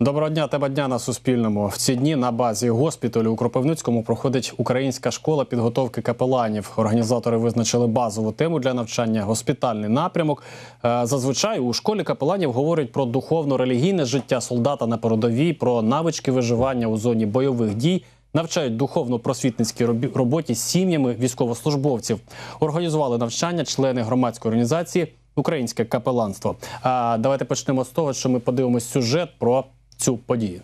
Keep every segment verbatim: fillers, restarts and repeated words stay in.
Доброго дня, тема дня на Суспільному. В ці дні на базі госпіталю у Кропивницькому проходить українська школа підготовки капеланів. Організатори визначили базову тему для навчання – госпітальний напрямок. Зазвичай у школі капеланів говорять про духовно-релігійне життя солдата на передовій, про навички виживання у зоні бойових дій, навчають духовно-просвітницькій роботі з сім'ями військовослужбовців. Організували навчання члени громадської організації «Українське капеланство». А давайте почнемо з того, що ми подивимось сюжет про цю подію.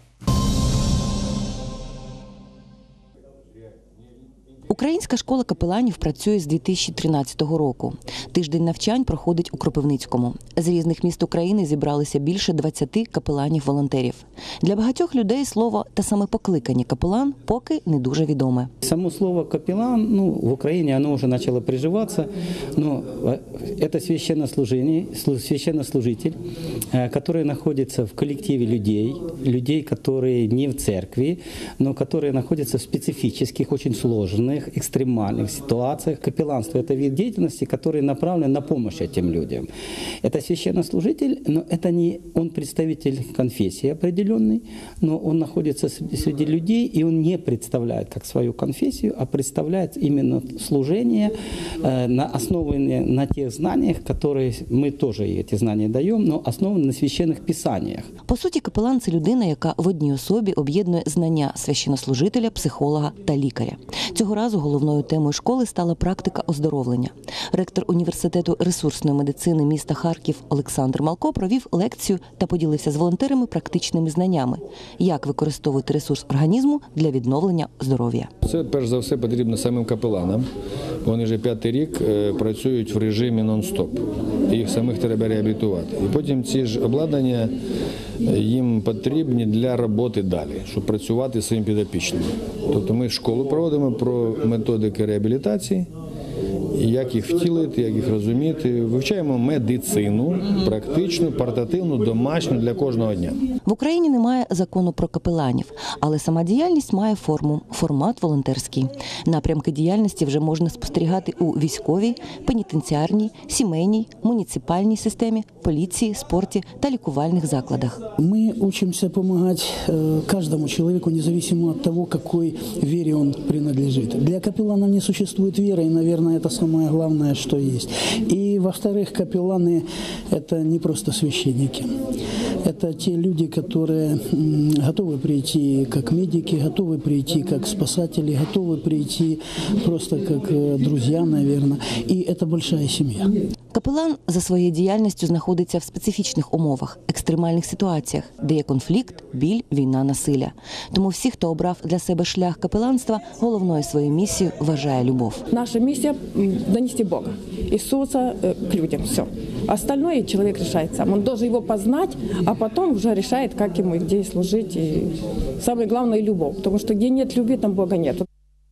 Українська школа капеланів працює з дві тисячі тринадцятого року. Тиждень навчань проходить у Кропивницькому. З різних міст України зібралися більше двадцяти капеланів-волонтерів. Для багатьох людей слово та саме покликання «капелан» поки не дуже відоме. Само слово «капелан» ну, в Украине оно уже начало приживаться, но это священнослужение, священнослужитель, который находится в коллективе людей, людей, которые не в церкви, но которые находятся в специфических, очень сложных, экстремальных ситуациях. Капелланство – это вид деятельности, который направлен на помощь этим людям. Это священнослужитель, но это не он представитель конфессии определенной, но он находится среди людей, и он не представляет как свою конфессию, а представляет именно служение, основанное на тех знаниях, которые мы тоже эти знания даем, но основаны на священных писаниях. По суті, капелан – це людина, яка в одній особі об'єднує знання священнослужителя, психолога та лікаря. Цього разу головною темою школи стала практика оздоровлення. Ректор університету ресурсної медицини міста Харків Олександр Малко провів лекцію та поділився з волонтерами практичними знаннями, як використовувати ресурс організму для відновлення здоров'я. Це, перш за все, потрібно самим капеланам. Вони вже п'ятий рік працюють в режимі нон-стоп. Їх самих треба реабілітувати. І потім ці ж обладнання їм потрібні для роботи далі, щоб працювати своїм підопічним. Тобто ми школу проводимо про методики реабілітації, як їх втілити, як їх розуміти. Вивчаємо медицину, практичну, портативну, домашню для кожного дня. В Україні немає закону про капеланів, але сама діяльність має форму – формат волонтерський. Напрямки діяльності вже можна спостерігати у військовій, пенітенціарній, сімейній, муніципальній системі, поліції, спорті та лікувальних закладах. Ми учимося допомагати кожному чоловіку, независимо від того, якій вірі він принадлежить. Для капеллана не существует віри, і, мабуть, це самое главное, что есть. И, во-вторых, капелланы – это не просто священники. Это те люди, которые готовы прийти как медики, готовы прийти как спасатели, готовы прийти просто как друзья, наверное. И это большая семья. Капелан за своєю діяльністю знаходиться в специфічних умовах, екстремальних ситуаціях, де є конфлікт, біль, війна, насилля. Тому всі, хто обрав для себе шлях капеланства, головною своєю місією вважає любов. Наша миссия – донести Бога, Иисуса к людям, все. Остальное человек решает сам. Он должен его познать, а потом уже решает, как ему и где служить. И самое главное – любовь, потому что где нет любви, там Бога нет.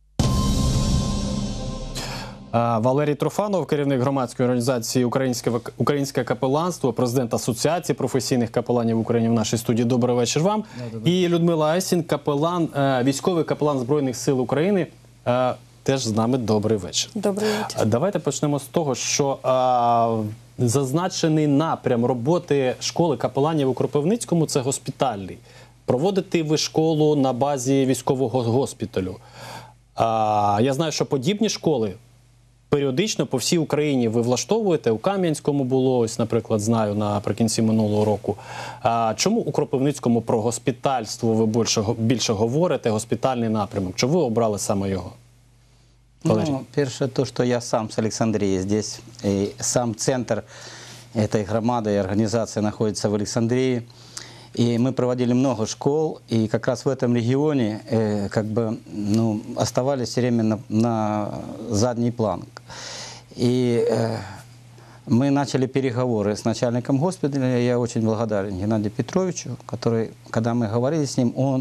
Валерій Труфанов, керівник громадської організації «Українське, Українське капеланство», президент Асоціації професійних капеланів в Україні в нашій студії. Добрий вечір вам. І Людмила Айсін, капелан, військовий капелан Збройних сил України, теж з нами. Добрий вечір. Добрий вечір. Давайте почнемо з того, що а, зазначений напрям роботи школи капеланів у Кропивницькому – це госпітальний. Проводите ви школу на базі військового госпіталю. А, я знаю, що подібні школи періодично по всій Україні ви влаштовуєте. У Кам'янському було, ось, наприклад, знаю, наприкінці минулого року. А чому у Кропивницькому про госпітальство ви більше, більше говорите, госпітальний напрямок? Чому ви обрали саме його? Ну, первое, то, что я сам с Александрии здесь, и сам центр этой громады и организации находится в Александрии. И мы проводили много школ, и как раз в этом регионе э, как бы, ну, оставались все время на, на задний план. И э, мы начали переговоры с начальником госпиталя. Я очень благодарен Геннадию Петровичу, который, когда мы говорили с ним, он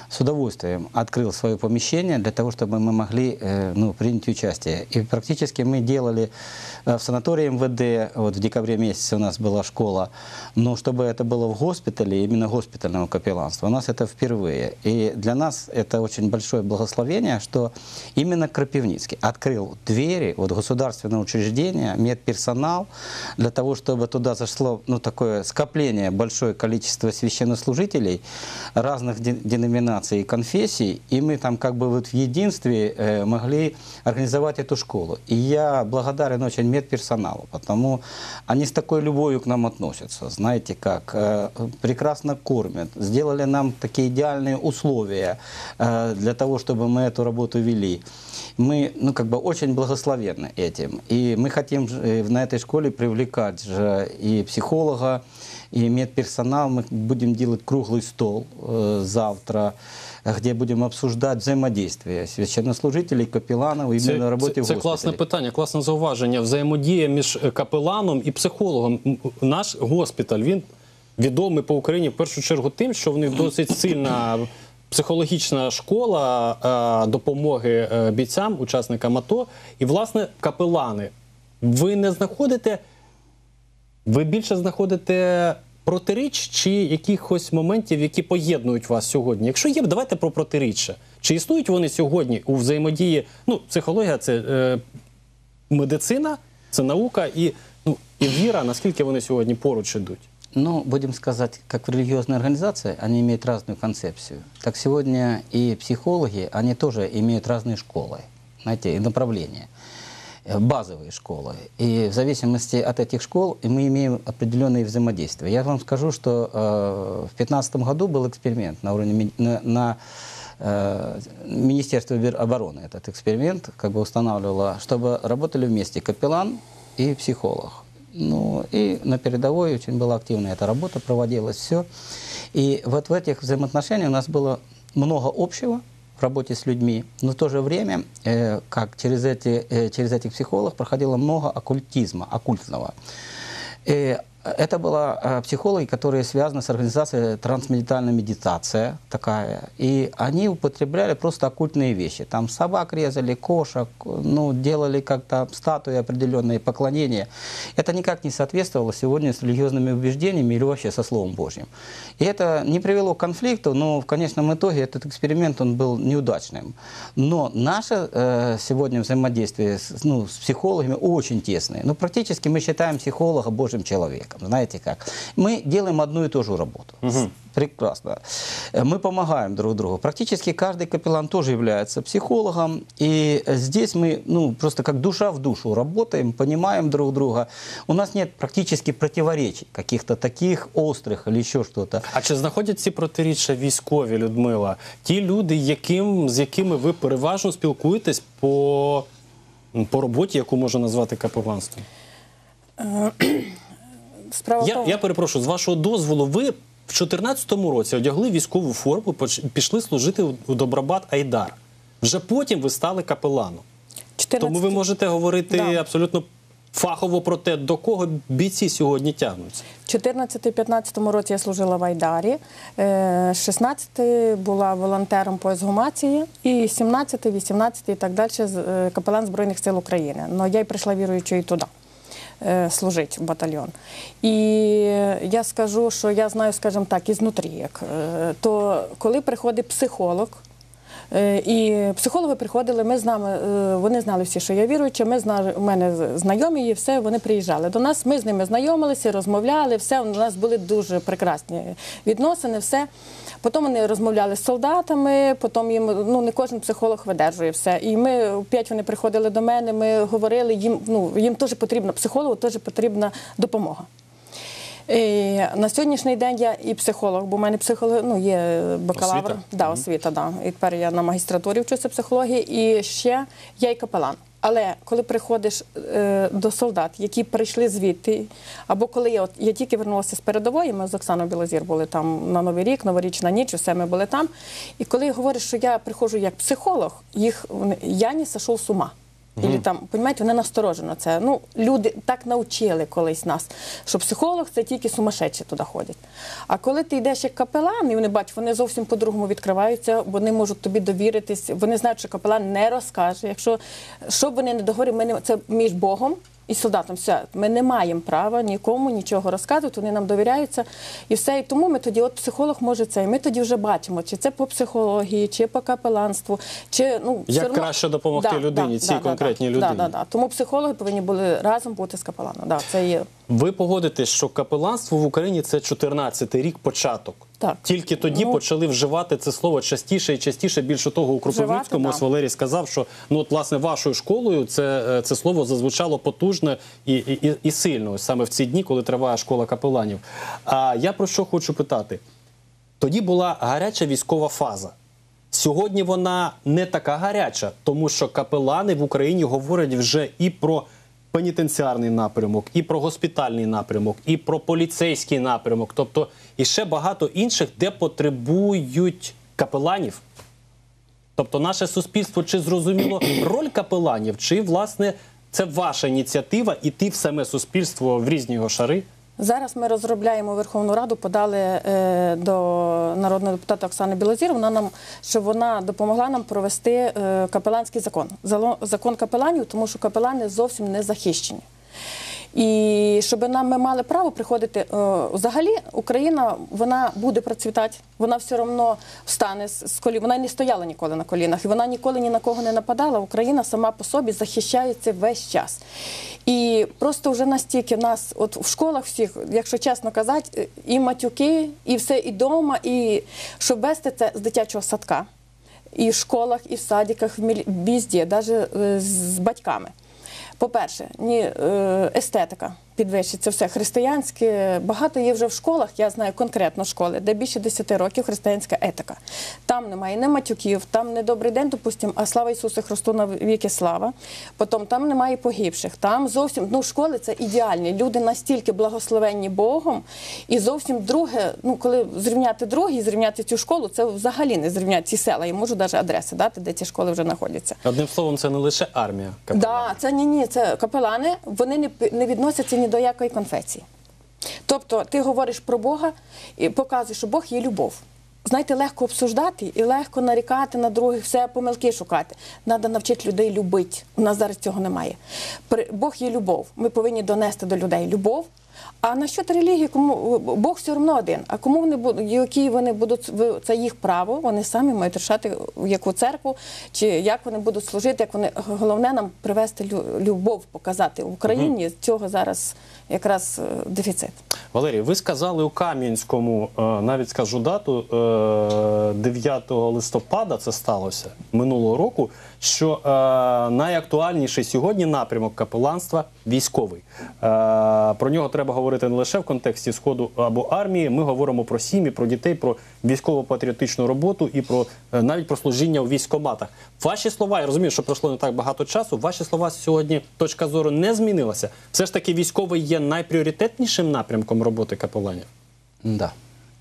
с удовольствием открыл свое помещение для того, чтобы мы могли э, ну, принять участие. И практически мы делали э, в санатории эм вэ дэ, вот в декабре месяце у нас была школа, но чтобы это было в госпитале, именно госпитального капелланства, у нас это впервые. И для нас это очень большое благословение, что именно Крапивницкий открыл двери вот, государственного учреждения, медперсонал, для того, чтобы туда зашло ну, такое скопление, большое количество священнослужителей разных деноминаций и конфессий, и мы там как бы вот в единстве э, могли организовать эту школу. И я благодарен очень медперсоналу, потому они с такой любовью к нам относятся, знаете как, э, прекрасно кормят, сделали нам такие идеальные условия э, для того, чтобы мы эту работу вели. Мы, ну, как бы очень благословенны этим. И мы хотим на этой школе привлекать же и психолога, и медперсонал. Мы будем делать круглый стол э, завтра, где будем обсуждать взаимодействие священнослужителей, капеланів і іменно роботі в госпіталі. Це класне питання, класне зауваження. Взаємодія між капеланом і психологом. Наш госпіталь, він відомий по Україні в першу чергу тим, що в них досить сильна психологічна школа е, допомоги е, бійцям, учасникам АТО. І, власне, капелани. Ви не знаходите, ви більше знаходите протиріч чи якихось моментів, які поєднують вас сьогодні? Якщо є, давайте про протиріччя. Чи існують вони сьогодні у взаємодії? Ну, психологія – це е, медицина, це наука і, ну, і віра, наскільки вони сьогодні поруч ідуть? Ну, будем сказать, как в религиозной организации, они имеют разную концепцию. Так сегодня и психологи, они тоже имеют разные школы, знаете, и направления, базовые школы. И в зависимости от этих школ мы имеем определенные взаимодействия. Я вам скажу, что э, в две тысячи пятнадцатом году был эксперимент на уровне на, на э, Министерства обороны. Этот эксперимент как бы устанавливало, чтобы работали вместе капеллан и психолог. Ну, и на передовой очень была активная эта работа, проводилась все. И вот в этих взаимоотношениях у нас было много общего в работе с людьми, но в то же время, э, как через, эти, э, через этих психологов проходило много оккультизма, оккультного. И это были психологи, которые связаны с организацией трансмедитальная медитация такая. И они употребляли просто оккультные вещи. Там собак резали, кошек, ну, делали как-то статуи определенные, поклонения. Это никак не соответствовало сегодня с религиозными убеждениями или вообще со Словом Божьим. И это не привело к конфликту, но в конечном итоге этот эксперимент он был неудачным. Но наше э, сегодня взаимодействие с, ну, с психологами очень тесное. Ну, практически мы считаем психолога Божьим человеком. Знаете как? Мы делаем одну и ту же работу. Угу. Прекрасно. Мы помогаем друг другу. Практически каждый капеллан тоже является психологом. И здесь мы ну, просто как душа в душу работаем, понимаем друг друга. У нас нет практически противоречий, каких-то таких острых или еще что-то. А чи знаходять ці протиріччя військові, Людмила? Ті люди, яким, з якими ви переважно спілкуєтесь по, по роботі, яку можна назвати капеланством? Справа Я, я перепрошую, з вашого дозволу, ви в дві тисячі чотирнадцятому році одягли військову форму, пішли служити у Добробат Айдар. Вже потім ви стали капеланом. чотирнадцять... Тому ви можете говорити да. абсолютно фахово про те, до кого бійці сьогодні тягнуться. В чотирнадцятому-п'ятнадцятому році я служила в Айдарі, шістнадцятий була волонтером по ексгумації, і сімнадцятий, вісімнадцятий і так далі капелан Збройних сил України. Но я й прийшла віруючою туди. Служить в батальйон. І я скажу, що я знаю, скажімо так, ізнутрі, як, то коли приходить психолог, і психологи приходили, ми з нами, вони знали всі, що я віруюча, ми знали, у мене знайомі і все, вони приїжджали до нас, ми з ними знайомилися, розмовляли, все, у нас були дуже прекрасні відносини, все. Потім вони розмовляли з солдатами, потім їм, ну, не кожен психолог видержує все. І ми, п'ять вони приходили до мене, ми говорили, їм, ну, їм теж потрібна, психологу теж потрібна допомога. І на сьогоднішній день я і психолог, бо в мене психолог, ну, є бакалавр. Освіта? Да, освіта, да. І тепер я на магістратурі вчуся психології, і ще я і капелан. Але коли приходиш е, до солдат, які прийшли звідти, або коли я, от, я тільки вернулася з передової, ми з Оксаною Білозір були там на Новий рік, Новорічна ніч, усе ми були там, і коли говориш, що я приходжу як психолог, їх, я не сошов з ума. Ілі там, понімаєте, вони насторожено це. Ну, люди так навчили колись нас, що психолог – це тільки сумасшедші туди ходять. А коли ти йдеш як капелан, і вони бачать, вони зовсім по-другому відкриваються, вони можуть тобі довіритись, вони знають, що капелан не розкаже. Якщо, що б вони не договорили, ми не, це між Богом і солдатом, все, ми не маємо права нікому нічого розказувати, вони нам довіряються і все. І тому ми тоді, от психолог може це, і ми тоді вже бачимо, чи це по психології, чи по капеланству, чи, ну, Як все краще одно... допомогти да, людині, да, цій да, конкретній да, людині. Да, да, да. Тому психологи повинні були разом бути з капеланом. Да, це є. Ви погодитесь, що капеланство в Україні – це чотирнадцятий рік початок. Так. Тільки тоді Ну, почали вживати це слово частіше і частіше. Більше того, у Кропивницькому Вживати, ось да. Валерій сказав, що ну от власне вашою школою це, це слово зазвучало потужно і, і, і сильно, ось саме в ці дні, коли триває школа капеланів. А я про що хочу питати? Тоді була гаряча військова фаза. Сьогодні вона не така гаряча, тому що капелани в Україні говорять вже і про пенітенціарний напрямок, і про госпітальний напрямок, і про поліцейський напрямок, тобто і ще багато інших, де потребують капеланів. Тобто наше суспільство чи зрозуміло роль капеланів, чи, власне, це ваша ініціатива іти в саме суспільство в різні його шари? Зараз ми розробляємо Верховну Раду, подали е, до народного депутата Оксани Білозір, вона нам, щоб вона допомогла нам провести е, капеланський закон. Зало- Закон капеланів, тому що капелани зовсім не захищені. І щоб нам ми мали право приходити, е, взагалі Україна, вона буде процвітати, вона все одно встане з з колін, вона не стояла ніколи на колінах, і вона ніколи ні на кого не нападала, Україна сама по собі захищається весь час. І просто вже настільки нас, от в школах всіх, якщо чесно казати, і матюки, і все, і вдома, і щоб вести це з дитячого садка, і в школах, і в садиках, в мілі- везде, навіть з батьками. По-перше, ні, е, естетика підвищиться, все християнське. Багато є вже в школах, я знаю конкретно школи, де більше десяти років християнська етика. Там немає не матюків, там не добрий день, допустимо, а слава Ісусу Христу на віки слава. Потім там немає погибших. Там зовсім, ну, школи це ідеальні. Люди настільки благословенні Богом. І зовсім друге, ну, коли зрівняти друге і зрівняти цю школу, це взагалі не зрівняти ці села. Я можу навіть адреси дати, де ці школи вже знаходяться. Одним словом, це не лише армія капеланів. Да, це ні, ні, це капелани, вони не, не відносяться ні до якої конфесії. Тобто ти говориш про Бога і показуєш, що Бог є любов. Знаєте, легко обсуждати і легко нарікати на других, все помилки шукати. Треба навчити людей любити. У нас зараз цього немає. При- Бог є любов. Ми повинні донести до людей любов. А насчет релігії, кому Бог все одно один. А кому вони будуть, які вони будуть, це їх право, вони самі мають рішати, в яку церкву, чи як вони будуть служити, як вони, головне нам привести лю- любов, показати в Україні. Цього зараз якраз е, дефіцит. Валерій, ви сказали у Кам'янському, е, навіть скажу дату, е, дев'ятого листопада це сталося минулого року, що е, найактуальніший сьогодні напрямок капеланства – військовий. Е, Про нього треба говорити не лише в контексті Сходу або армії, ми говоримо про сім'ї, про дітей, про військово-патріотичну роботу і про е, навіть про служіння у військкоматах. Ваші слова, я розумію, що пройшло не так багато часу, ваші слова сьогодні, точка зору не змінилася. Все ж таки військовий є найпріоритетнішим напрямком роботи капеланів? Да.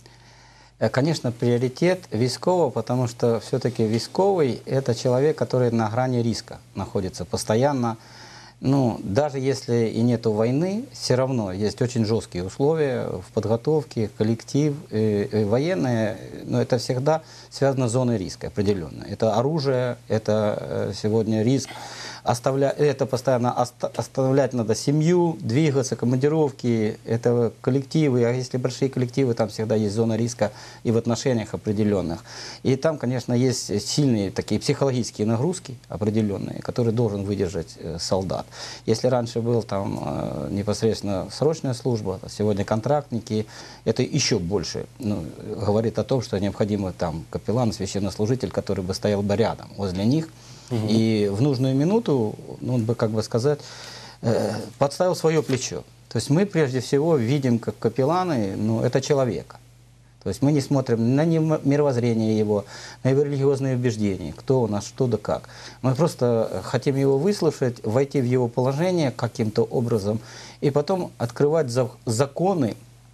Э, Конечно, приоритет військового, потому что все-таки військовый – это человек, который на грани риска находится постоянно. Ну, даже если и нету войны, все равно есть очень жесткие условия в подготовке, коллектив, э, э, военные, но это всегда связано с зоной риска определенно. Это оружие, это э, сегодня риск. Оставля... Это постоянно оста... оставлять надо семью, двигаться, командировки, это коллективы. А если большие коллективы, там всегда есть зона риска и в отношениях определенных. И там, конечно, есть сильные такие психологические нагрузки определенные, которые должен выдержать э, солдат. Если раньше был там э, непосредственно срочная служба, то сегодня контрактники, это еще больше ну, говорит о том, что необходимо там капеллан, священнослужитель, который бы стоял бы рядом возле них. Угу. И в нужную минуту, ну, он бы, как бы сказать, э, подставил свое плечо. То есть мы прежде всего видим, как капелланы, ну, это человека. То есть мы не смотрим на мировоззрение его, на его религиозные убеждения, кто у нас, что да как. Мы просто хотим его выслушать, войти в его положение каким-то образом, и потом открывать законы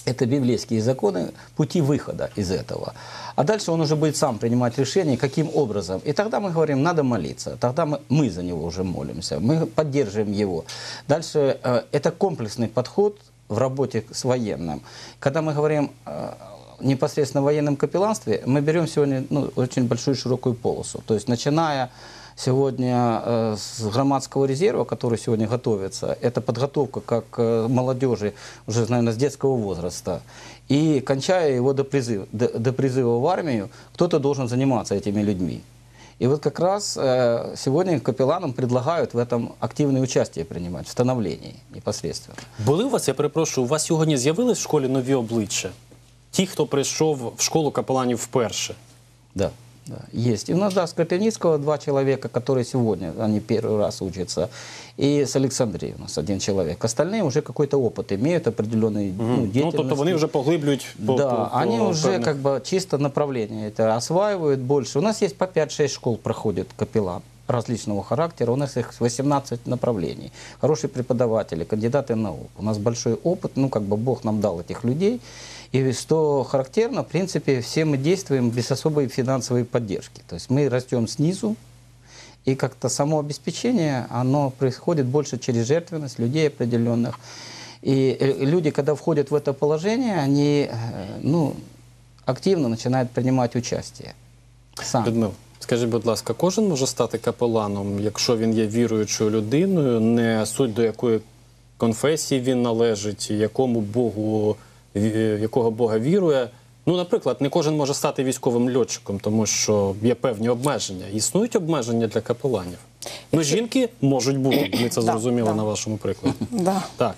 Это библейские законы, пути выхода из этого. А дальше он уже будет сам принимать решение, каким образом. И тогда мы говорим, надо молиться. Тогда мы, мы за него уже молимся, мы поддерживаем его. Дальше э, это комплексный подход в работе с военным. Когда мы говорим э, непосредственно о военном капелланстве, мы берем сегодня ну, очень большую широкую полосу. То есть начиная сегодня э, с громадского резерва, который сегодня готовится, это подготовка как э, молодежи уже, наверное, с детского возраста, и кончая его до призыва, до, до призыва в армию, кто-то должен заниматься этими людьми. И вот как раз э, сегодня капелланам предлагают в этом активное участие принимать, в становлении непосредственно. Були у вас, я перепрошую, у вас сьогодні з'явились в школі нові обличчя? Ті, хто прийшов в школу капеланів вперше? Да. Да, есть. И у нас, да, с Кропивницкого два человека, которые сегодня, они первый раз учатся. И с Александрии у нас один человек. Остальные уже какой-то опыт имеют, определенный Угу. ну, деятельность. Ну, тобто вони вже поглиблюють по, Да, по, по они уже певних... как бы чисто направление это осваивают больше. У нас есть по пять-шесть школ проходит капеллан различного характера. У нас их восемнадцать направлений. Хорошие преподаватели, кандидаты наук. У нас большой опыт, ну как бы Бог нам дал этих людей. И что характерно, в принципе, все мы действуем без особой финансовой поддержки. То есть мы растем снизу, и как-то само обеспечение, оно происходит больше через жертвенность людей определенных. И люди, когда входят в это положение, они ну, активно начинают принимать участие. Сам. Людмила, скажіть, будь ласка, кожен може стати капеланом, якщо він є віруючою людиною, не суть до якої конфесії він належить, якому Богу, якого Бога вірує. Ну, наприклад, не кожен може стати військовим льотчиком, тому що є певні обмеження. Існують обмеження для капеланів? Ну, жінки можуть бути, ми це зрозуміли на вашому прикладі. Да. Так.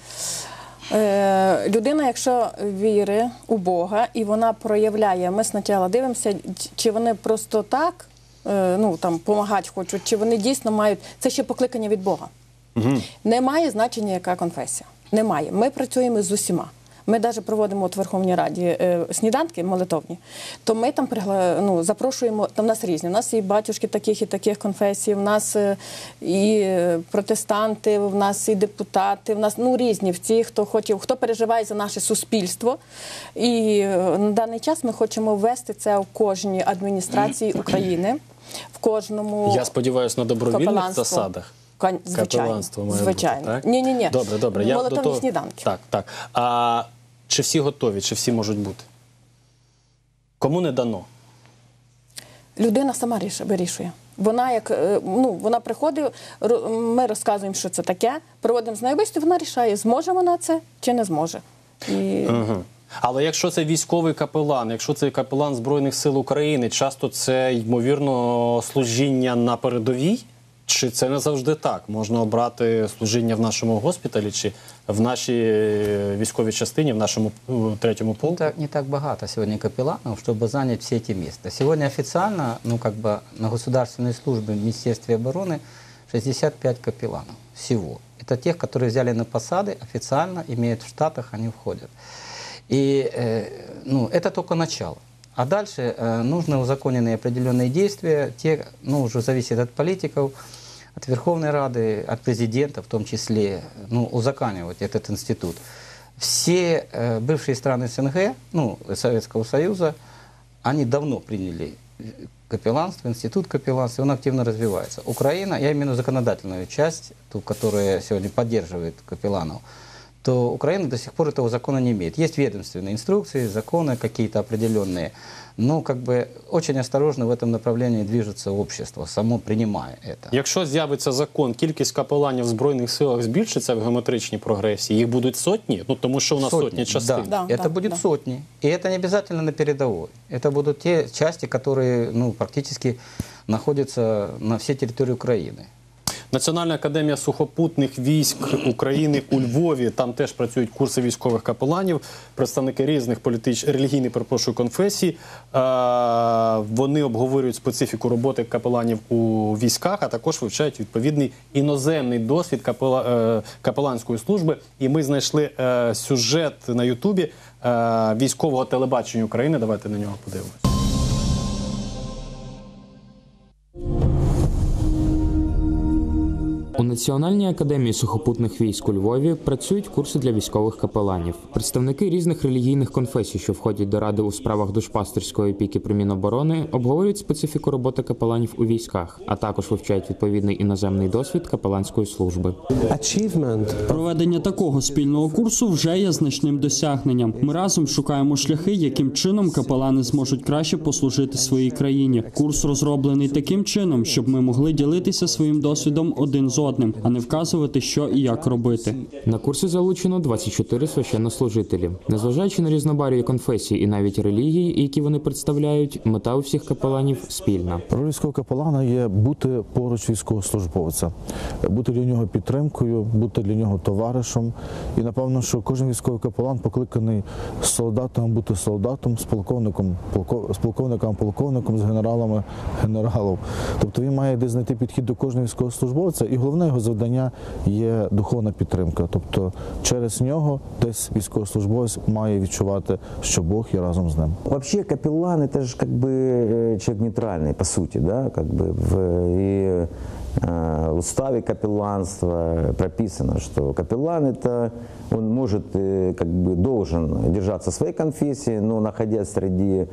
Е, людина, якщо вірить у Бога і вона проявляє, ми спочатку дивимося, чи вони просто так, е, ну, там, допомагати хочуть, чи вони дійсно мають, це ще покликання від Бога. Угу. Немає значення, яка конфесія. Немає. Ми працюємо з усіма. Ми навіть проводимо от в Верховній Раді е, сніданки молитовні, то ми там пригла... ну, запрошуємо, там в нас різні, у нас і батюшки таких і таких конфесій, в нас е, і протестанти, в нас і депутати, в нас ну, різні, ті, хто хоче, хто переживає за наше суспільство. І е, на даний час ми хочемо ввести це в кожній адміністрації України, в кожному Я сподіваюся, на добровільних капеланство. засадах. Звичайно, має звичайно. Бути, так? Ні, ні, ні. Добре, добре. Я Молитовні до того... сніданки. Так, так. А чи всі готові, чи всі можуть бути? Кому не дано? Людина сама вирішує. Вона як ну вона приходить, ми розказуємо, що це таке, проводимо з нею бесіду, вона вирішує, зможе вона це чи не зможе. І... Угу. Але якщо це військовий капелан, якщо це капелан Збройних сил України, часто це, ймовірно, служіння на передовій? Чи це не завжди так? Можна обрати служіння в нашому госпіталі, чи в нашій військовій частині, в нашому третьому полку? Не так, не так богато сегодня капелланов, чтобы занять все эти места. Сегодня официально, ну как бы на государственной службе в Министерстве обороны шестьдесят пять капелланов всего. Это тех, которые взяли на посады, официально имеют в штатах, они входят. И э, ну, это только начало. А дальше э, нужны узаконенные определенные действия, те, ну, уже зависит от политиков, от Верховной Рады, от президента в том числе, ну, узаконивать этот институт. Все э, бывшие страны СНГ, ну, Советского Союза, они давно приняли капелланство, институт капелланства, он активно развивается. Украина, я имею в виду законодательную часть, ту, которая сегодня поддерживает капелланов, то Украина до сих пор этого закона не имеет. Есть ведомственные инструкции, законы какие-то определенные, но как бы очень осторожно в этом направлении движется общество, само принимая это. Якщо з'явиться закон, кількість капеланів в Збройних силах збільшиться в геометричній прогресії, їх будуть сотні? Ну, тому що у нас сотні, сотні частин. Да, Да, это да, будет да. сотни. И это не обязательно на передовой. Это будут те части, которые ну, практически находятся на всей территории Украины. Національна академія сухопутних військ України у Львові, там теж працюють курси військових капеланів, представники різних політич... релігійних, перепрошую, конфесій. Е, вони обговорюють специфіку роботи капеланів у військах, а також вивчають відповідний іноземний досвід капела... е, капеланської служби. І ми знайшли е, сюжет на Ютубі е, військового телебачення України. Давайте на нього подивимось. У Національній академії сухопутних військ у Львові працюють курси для військових капеланів. Представники різних релігійних конфесій, що входять до Ради у справах душпастерської опіки при Міноборони, обговорюють специфіку роботи капеланів у військах, а також вивчають відповідний іноземний досвід капеланської служби. Проведення такого спільного курсу вже є значним досягненням. Ми разом шукаємо шляхи, яким чином капелани зможуть краще послужити своїй країні. Курс розроблений таким чином, щоб ми могли ділитися своїм досвідом один з одним, а не вказувати, що і як робити. На курсі залучено двадцять чотири священнослужителі. Незважаючи на різнобарв'я конфесій і навіть релігії, які вони представляють, мета у всіх капеланів спільна. Роль військового капелана є бути поруч військовослужбовця, бути для нього підтримкою, бути для нього товаришем. І напевно, що кожен військовий капелан покликаний з солдатом бути солдатом, з полковником, з полковником, полковником, з генералами, генералом. Тобто він має десь знайти підхід до кожного військовослужбовця, і головне його завдання є духовна підтримка. Тобто через нього десь військовослужбовець має відчувати, що Бог є разом з ним. Вообще капеллан это же как бы человек нейтральный по сути, да, как бы в и, э, уставе капелланства прописано, что капеллан это он может э, как бы должен держаться своей конфессии, но находясь среди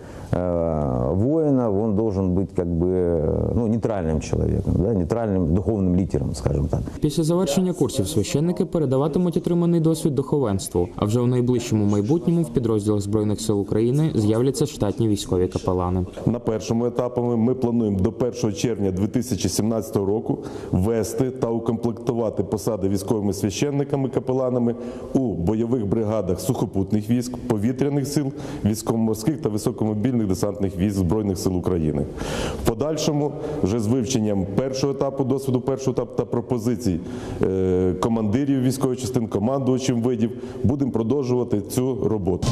э, воинов, он должен быть как бы ну, нейтральным человеком, да, нейтральным духовным лидером, скажем так. Після завершення курсів священники передаватимуть отриманий досвід духовенству, а вже у найближчому майбутньому в підрозділах Збройних сил України з'являться штатні військові капелани. На першому етапі ми плануємо до першого червня дві тисячі сімнадцятого року ввести та укомплектувати посади військовими священниками-капеланами у бойових бригадах сухопутних військ, повітряних сил, військово-морських та високомобільних десантних військ Збройних сил України. В подальшому, вже з вивченням першого етапу, досвіду першого етапу та пропозицій е, командирів військових частин, командувачів видів, будемо продовжувати цю роботу.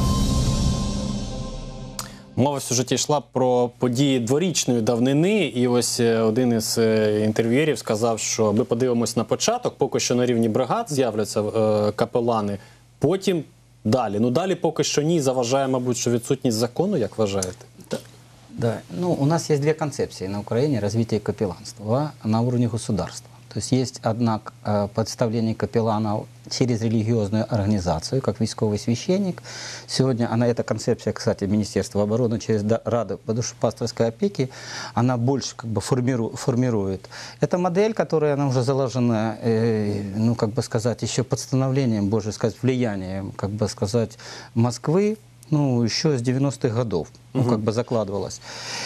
Мова в сюжеті йшла про події дворічної давнини, і ось один із інтерв'юєрів сказав, що ми подивимось на початок, поки що на рівні бригад з'являться е, капелани, потім далі. Ну далі поки що ні, заважає, мабуть, що відсутність закону, як вважаєте? Да, да. Ну, у нас есть две концепции на Украине развития капелланства на уровне государства. То есть есть одна э, представление капеллана через религиозную организацию, как військовый священник. Сегодня она, эта концепция, кстати, Министерства обороны через Раду по душепасторской опеке, она больше как бы формиру, формирует. Это модель, которая она уже заложена, э, ну, как бы сказать, еще постановлением, больше сказать, влиянием, как бы сказать, Москвы, ну, еще с девяностых годов, ну, как бы закладывалось.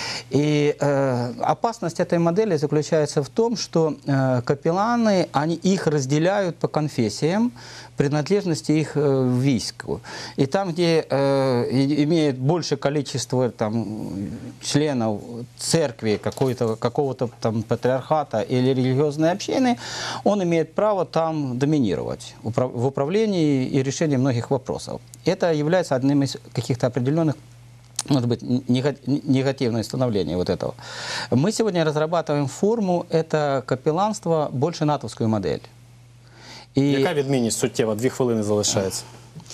И э, опасность этой модели заключается в том, что э, капелланы, они их разделяют по конфессиям, принадлежности их э, в війську. И там, где э, имеет большее количество там, членов церкви, какого-то там патриархата или религиозной общины, он имеет право там доминировать в управлении и решении многих вопросов. Это является одним из каких-то определенных, может быть, негативное становление вот этого. Мы сегодня разрабатываем форму, это капелланство, больше натовскую модель. И... Яка відмінність суттєва? Дві хвилини залишається.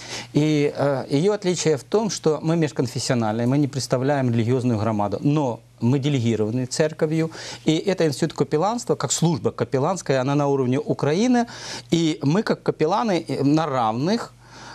И э, ее отличие в том, что мы межконфессиональные, мы не представляем религиозную громаду, но мы делегированы церковью, и это институт капелланства, как служба капелланская, она на уровне Украины, и мы как капелланы на равных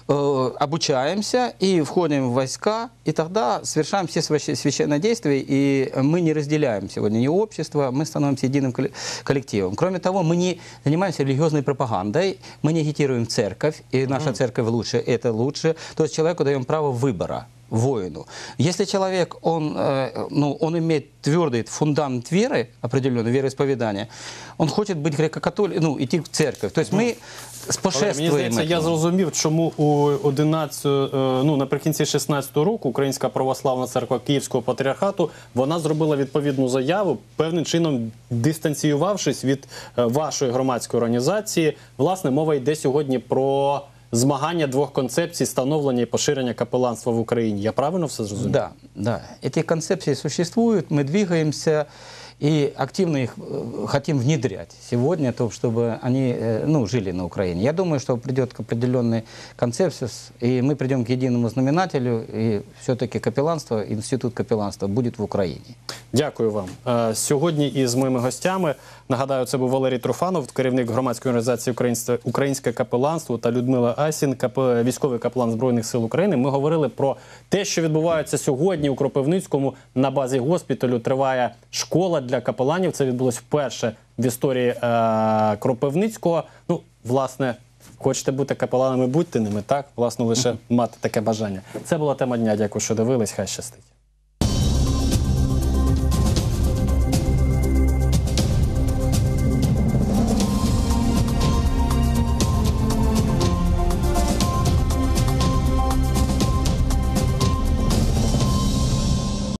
обучаемся и входим в войска, и тогда совершаем все священные действия, и мы не разделяем сегодня ни общество, мы становимся единым коллективом. Кроме того, мы не занимаемся религиозной пропагандой, мы не агитируем церковь, и наша церковь лучше, это лучше, то есть человеку даем право выбора. Воину. Если человек, он, э, ну, он имеет твердый фундамент веры, определенной вероисповедания, он хочет быть греко-католиком, ну, идти в церковь. То есть мы спошествуємо. Мені здається, я зрозумів, чому у одинадцятому, ну, наприкінці шістнадцятого року Українська православна церква Київського патріархату, вона зробила відповідну заяву, певним чином дистанціювавшись від вашої громадської організації. Власне, мова йде сьогодні про змагання двох концепцій становлення і поширення капеланства в Україні. Я правильно все зрозумів? Да, да. Эти концепции существуют, мы двигаемся, И активно их э, хотим внедрять сегодня, то, чтобы они э, ну, жили на Украине. Я думаю, что придет к определенной концепсис, и мы придем к единому знаменателю, и все-таки капелланство, институт капелланства будет в Украине. Дякую вам. Е, Сьогодні із моїми гостями, нагадаю, це був Валерій Труфанов, керівник громадської організації «Українське- «Українське капеланство», та Людмила Асін, кап- військовий капелан Збройних сил України. Ми говорили про те, що відбувається сьогодні у Кропивницькому. На базі госпіталю триває школа для капеланів. Це відбулось вперше в історії е, Кропивницького. Ну, власне, хочете бути капеланами, будьте ними, так? Власне, лише мати таке бажання. Це була тема дня. Дякую, що дивились. Хай щастить.